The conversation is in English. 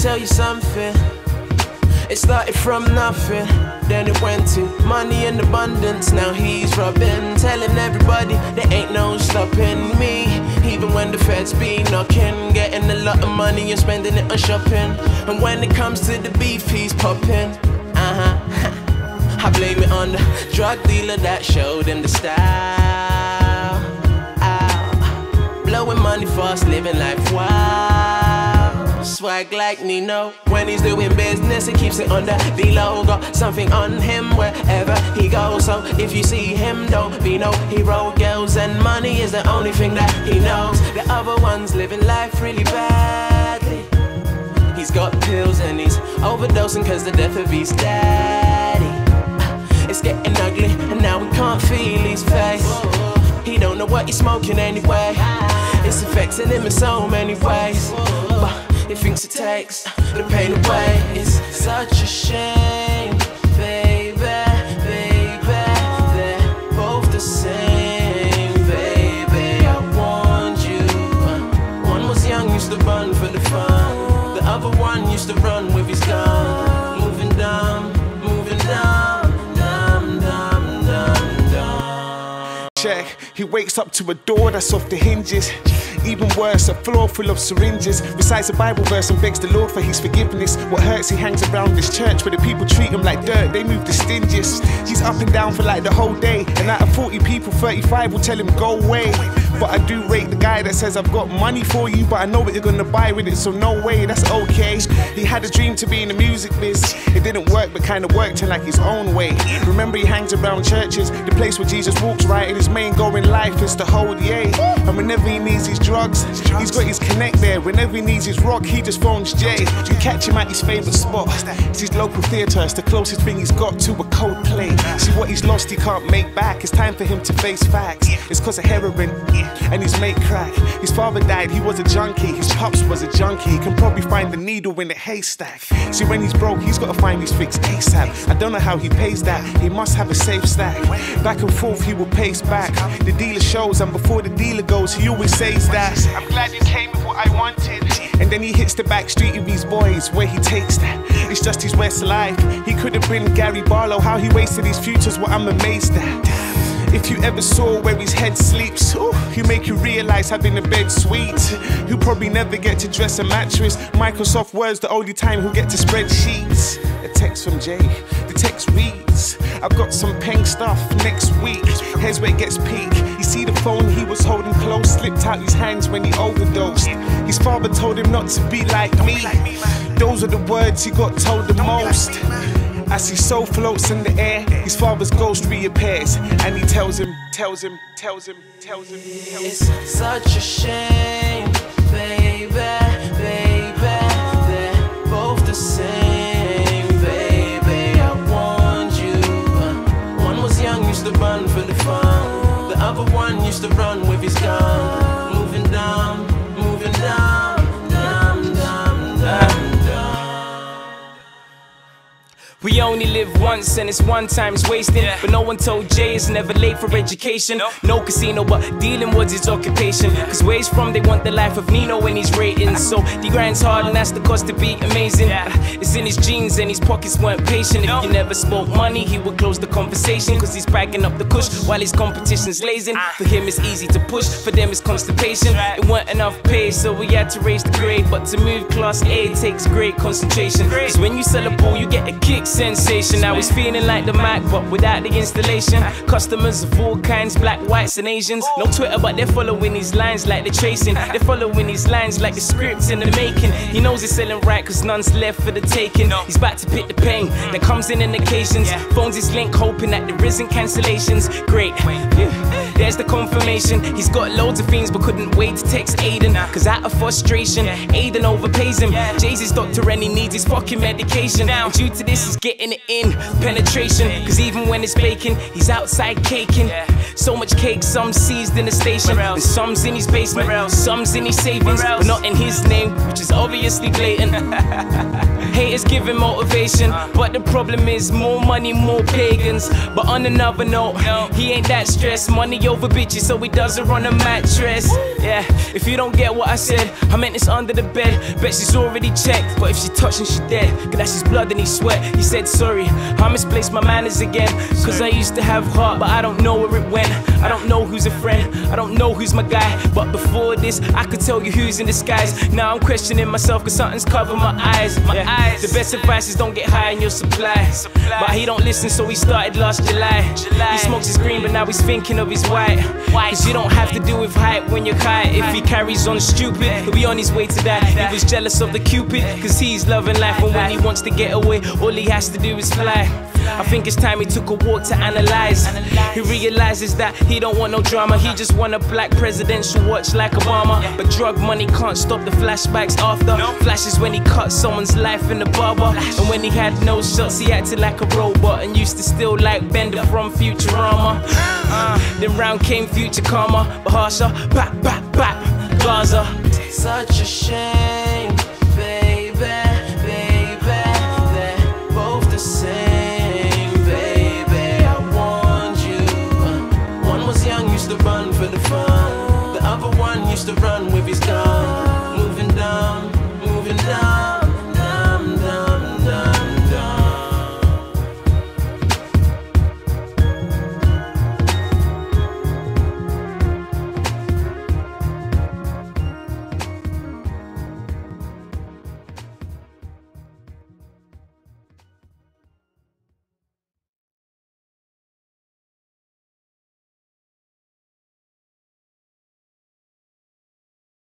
tell you something. It started from nothing, then it went to money in abundance. Now he's rubbing, telling everybody there ain't no stopping me. Even when the feds be knocking, getting a lot of money and spending it on shopping. And when it comes to the beef, he's popping. I blame it on the drug dealer that showed him the style. Blowing money fast, living life wild. Swag like Nino. When he's doing business, he keeps it on the D-Lo. Got something on him wherever he goes. So if you see him, don't be no hero. Girls and money is the only thing that he knows. The other one's living life really badly. He's got pills and he's overdosing cause the death of his daddy. It's getting ugly and now we can't feel his face. He don't know what he's smoking anyway. It's affecting him in so many ways, but he thinks it takes the pain away. It's such a shame, baby, baby. They're both the same, baby. I warned you. One was young, used to run for the fun. The other one used to run with his gun. Moving dumb, moving dumb, dumb, dumb, dumb, dumb. Check, he wakes up to a door that's off the hinges. Even worse, a floor full of syringes. Recites a Bible verse and begs the Lord for his forgiveness. What hurts, he hangs around this church where the people treat him like dirt, they move the stingiest. He's up and down for like the whole day, and out of 40 people, 35 will tell him go away. But I do rate the guy that says I've got money for you, but I know what you're gonna buy with it, so no way, that's okay. He had a dream to be in the music biz. It didn't work, but kinda worked in like his own way. Remember, he hangs around churches, the place where Jesus walks right, and his main goal in life is to hold yay. And whenever he needs his drugs, he's got his connect there. Whenever he needs his rock, he just phones Jay. You catch him at his favourite spot. It's his local theatre, it's the closest thing he's got to a Coldplay. See what he's lost, he can't make back. It's time for him to face facts. It's cause of heroin and his mate crack. His father died, he was a junkie. His pops was a junkie. He can probably find the needle in the haystack. See, when he's broke, he's gotta find his fix ASAP. I don't know how he pays that. He must have a safe stack. Back and forth, he will pace back. The dealer shows, and before the dealer goes, he always says that I'm glad you came with what I wanted. And then he hits the back street with his boys, where he takes that. It's just his West life. He could have been Gary Barlow. How he wasted his future's what I'm amazed at. If you ever saw where his head sleeps, ooh, he'll make you realize having a bed sweet. He'll probably never get to dress a mattress. Microsoft Word's the only time he'll get to spread sheets. A text from Jay, the text reads, I've got some peng stuff next week. Here's where it gets peak. You see the phone he was holding close slipped out his hands when he overdosed. His father told him not to be like me. Those are the words he got told the most. As his soul floats in the air, his father's ghost reappears, and he tells him. It's such a shame, baby, baby. They're both the same, baby. I warned you. One was young, used to run for the fun. The other one used to run with his gun. Moving dumb, moving dumb, dumb, dumb, dumb. We only live once and it's one time's wasted. But no one told Jay it's never late for education. No casino, but dealing was his occupation. Cause where he's from, they want the life of Nino in his ratings. So the grind's hard and that's the cost to be amazing. It's in his jeans and his pockets weren't patient. If you never spoke money, he would close the conversation. Cause he's bagging up the kush while his competition's lazing. For him it's easy to push, for them it's constipation. It weren't enough pay, so we had to raise the grade. But to move class A takes great concentration. Cause when you sell a ball, you get a kick sensation. Now he's feeling like the Mac, but without the installation. Customers of all kinds, black, whites and Asians. No Twitter, but they're following his lines like they're chasing. They're following his lines like the scripts in the making. He knows he's selling right, cause none's left for the taking. He's back to pick the pain that comes in occasions. Phones his link, hoping that there isn't cancellations. Great, there's the confirmation. He's got loads of things, but couldn't wait to text Aiden. Cause out of frustration, Aiden overpays him. Jay-Z's doctor and he needs his fucking medication. And due to this, he's getting it in. Penetration, cause even when it's baking, he's outside caking. So much cake, some seized in the station, and some's in his basement, some's in his savings, but not in his name, which is obviously blatant. Haters give him motivation, but the problem is more money, more pagans. But on another note, he ain't that stressed. Money over bitches, so he does it on a mattress. Yeah, if you don't get what I said, I meant it's under the bed. Bet she's already checked, but if she touching, she dead. Cause that's his blood and his sweat. He said sorry, I misplaced my manners again. Cause I used to have heart, but I don't know where it went. I don't know who's a friend, I don't know who's my guy. But before this, I could tell you who's in disguise. Now I'm questioning myself cause something's covered my eyes. The best advice is don't get high in your supply. But he don't listen, so he started last July. He smokes his green, but now he's thinking of his white. Cause you don't have to do with hype when you're high. If he carries on stupid, he'll be on his way to die. He was jealous of the Cupid, cause he's loving life. And when he wants to get away, all he has to do is fly. I think it's time he took a walk to analyze. He realizes that he don't want no drama. He just want a black presidential watch like Obama. But drug money can't stop the flashbacks after. Flashes when he cut someone's life in the barber. And when he had no shots, he acted like a robot and used to steal like Bender from Futurama. Then round came Future Karma, but harsher, bap, bap, bap, Gaza. Such a shame.